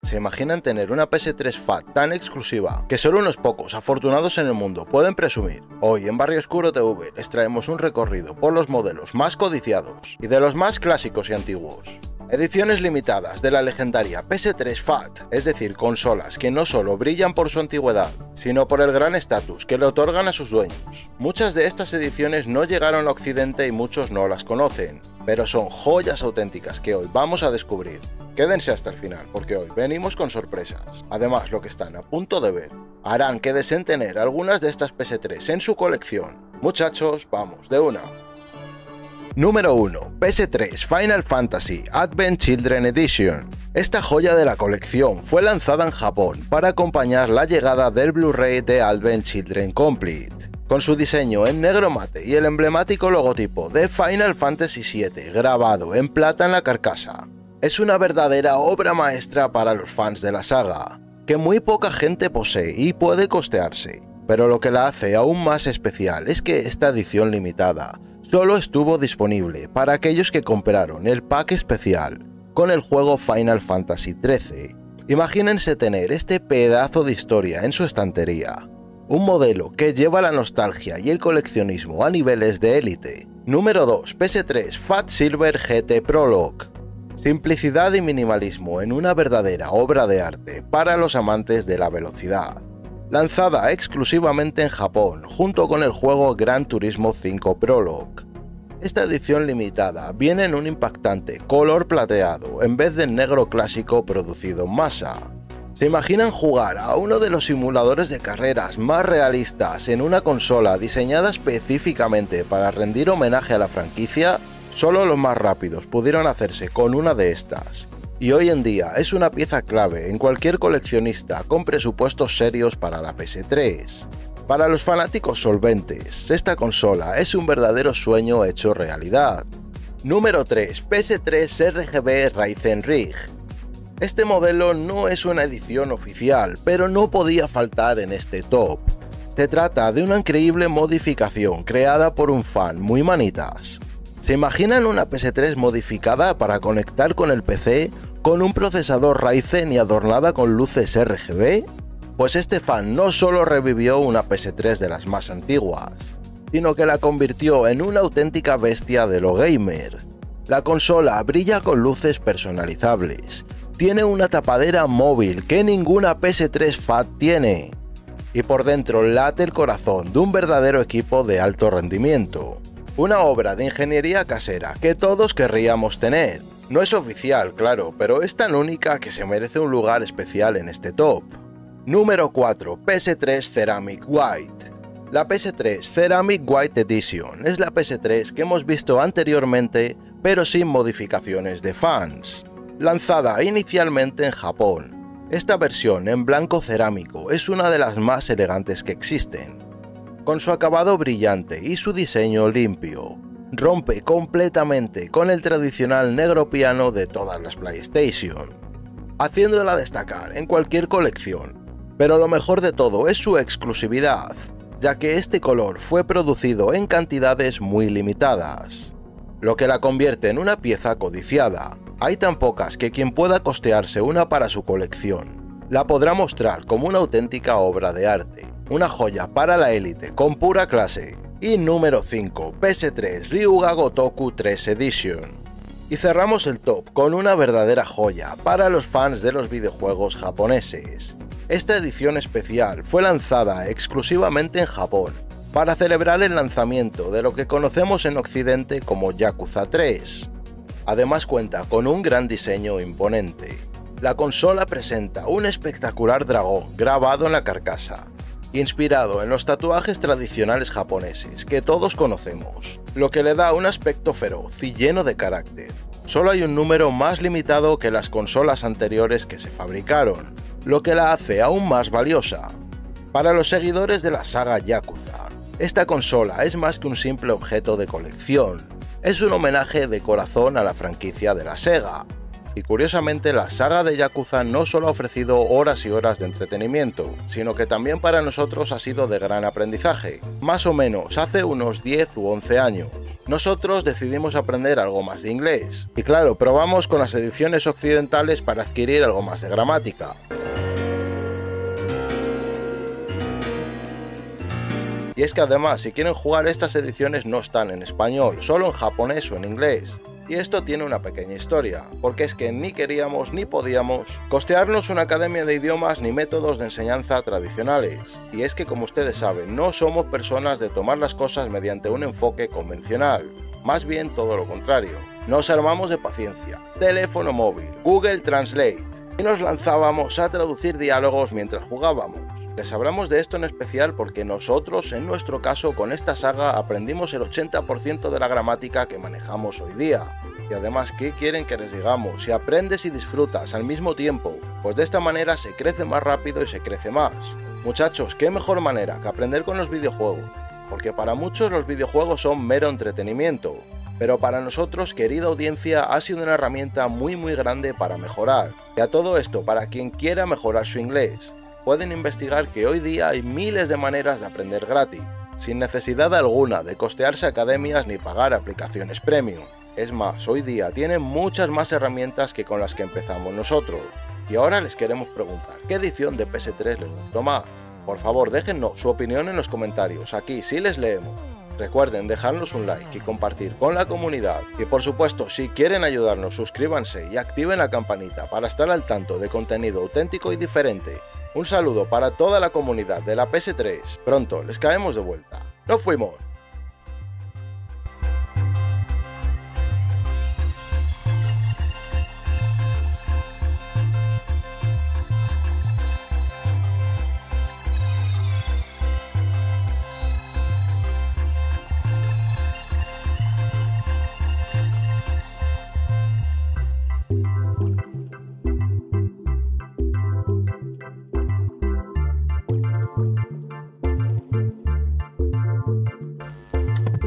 ¿Se imaginan tener una PS3 Fat tan exclusiva que solo unos pocos afortunados en el mundo pueden presumir? Hoy en Barrio Oscuro TV les traemos un recorrido por los modelos más codiciados y de los más clásicos y antiguos. Ediciones limitadas de la legendaria PS3 Fat, es decir, consolas que no solo brillan por su antigüedad, sino por el gran estatus que le otorgan a sus dueños. Muchas de estas ediciones no llegaron a Occidente y muchos no las conocen, pero son joyas auténticas que hoy vamos a descubrir. Quédense hasta el final, porque hoy venimos con sorpresas. Además, lo que están a punto de ver harán que deseen tener algunas de estas PS3 en su colección. Muchachos, vamos de una. Número 1. PS3 Final Fantasy Advent Children Edition. Esta joya de la colección fue lanzada en Japón para acompañar la llegada del Blu-ray de Advent Children Complete. Con su diseño en negro mate y el emblemático logotipo de Final Fantasy VII grabado en plata en la carcasa. Es una verdadera obra maestra para los fans de la saga, que muy poca gente posee y puede costearse. Pero lo que la hace aún más especial es que esta edición limitada solo estuvo disponible para aquellos que compraron el pack especial con el juego Final Fantasy XIII. Imagínense tener este pedazo de historia en su estantería. Un modelo que lleva la nostalgia y el coleccionismo a niveles de élite. Número 2. PS3 Fat Silver GT Prologue. Simplicidad y minimalismo en una verdadera obra de arte para los amantes de la velocidad. Lanzada exclusivamente en Japón junto con el juego Gran Turismo 5 Prologue. Esta edición limitada viene en un impactante color plateado en vez del negro clásico producido en masa. ¿Se imaginan jugar a uno de los simuladores de carreras más realistas en una consola diseñada específicamente para rendir homenaje a la franquicia? Solo los más rápidos pudieron hacerse con una de estas. Y hoy en día es una pieza clave en cualquier coleccionista con presupuestos serios para la PS3. Para los fanáticos solventes, esta consola es un verdadero sueño hecho realidad. Número 3. PS3 RGB Ryzen Rig. Este modelo no es una edición oficial, pero no podía faltar en este top. Se trata de una increíble modificación creada por un fan muy manitas. ¿Se imaginan una PS3 modificada para conectar con el PC con un procesador Ryzen y adornada con luces RGB? Pues este fan no solo revivió una PS3 de las más antiguas, sino que la convirtió en una auténtica bestia de lo gamer. La consola brilla con luces personalizables, tiene una tapadera móvil que ninguna PS3 Fat tiene, y por dentro late el corazón de un verdadero equipo de alto rendimiento. Una obra de ingeniería casera que todos querríamos tener. No es oficial, claro, pero es tan única que se merece un lugar especial en este top. Número 4. PS3 Ceramic White. La PS3 Ceramic White Edition es la PS3 que hemos visto anteriormente, pero sin modificaciones de fans. Lanzada inicialmente en Japón, esta versión en blanco cerámico es una de las más elegantes que existen. Con su acabado brillante y su diseño limpio, rompe completamente con el tradicional negro piano de todas las PlayStation, haciéndola destacar en cualquier colección. Pero lo mejor de todo es su exclusividad, ya que este color fue producido en cantidades muy limitadas, lo que la convierte en una pieza codiciada. Hay tan pocas que quien pueda costearse una para su colección la podrá mostrar como una auténtica obra de arte. Una joya para la élite con pura clase. Y número 5. PS3 Ryuga Gotoku 3 Edition. Y cerramos el top con una verdadera joya para los fans de los videojuegos japoneses. Esta edición especial fue lanzada exclusivamente en Japón para celebrar el lanzamiento de lo que conocemos en Occidente como Yakuza 3. Además cuenta con un gran diseño imponente. La consola presenta un espectacular dragón grabado en la carcasa, inspirado en los tatuajes tradicionales japoneses que todos conocemos, lo que le da un aspecto feroz y lleno de carácter. Solo hay un número más limitado que las consolas anteriores que se fabricaron, lo que la hace aún más valiosa. Para los seguidores de la saga Yakuza, esta consola es más que un simple objeto de colección, es un homenaje de corazón a la franquicia de la Sega. Y curiosamente la saga de Yakuza no solo ha ofrecido horas y horas de entretenimiento, sino que también para nosotros ha sido de gran aprendizaje. Más o menos hace unos 10 u 11 años, nosotros decidimos aprender algo más de inglés. Y claro, probamos con las ediciones occidentales para adquirir algo más de gramática. Y es que además, si quieren jugar estas ediciones no están en español, solo en japonés o en inglés. Y esto tiene una pequeña historia, porque es que ni queríamos ni podíamos costearnos una academia de idiomas ni métodos de enseñanza tradicionales. Y es que, como ustedes saben, no somos personas de tomar las cosas mediante un enfoque convencional, más bien todo lo contrario. Nos armamos de paciencia, teléfono móvil, Google Translate, y nos lanzábamos a traducir diálogos mientras jugábamos. Les hablamos de esto en especial porque nosotros, en nuestro caso, con esta saga aprendimos el 80% de la gramática que manejamos hoy día. Y además, ¿qué quieren que les digamos? Si aprendes y disfrutas al mismo tiempo, pues de esta manera se crece más rápido y se crece más. Muchachos, ¿qué mejor manera que aprender con los videojuegos? Porque para muchos los videojuegos son mero entretenimiento, pero para nosotros, querida audiencia, ha sido una herramienta muy grande para mejorar. Y a todo esto, para quien quiera mejorar su inglés, pueden investigar que hoy día hay miles de maneras de aprender gratis, sin necesidad alguna de costearse academias ni pagar aplicaciones premium. Es más, hoy día tienen muchas más herramientas que con las que empezamos nosotros. Y ahora les queremos preguntar, ¿qué edición de PS3 les gustó más? Por favor, déjennos su opinión en los comentarios, aquí sí les leemos. Recuerden dejarnos un like y compartir con la comunidad. Y por supuesto, si quieren ayudarnos, suscríbanse y activen la campanita para estar al tanto de contenido auténtico y diferente. Un saludo para toda la comunidad de la PS3. Pronto les caemos de vuelta. ¡Nos fuimos!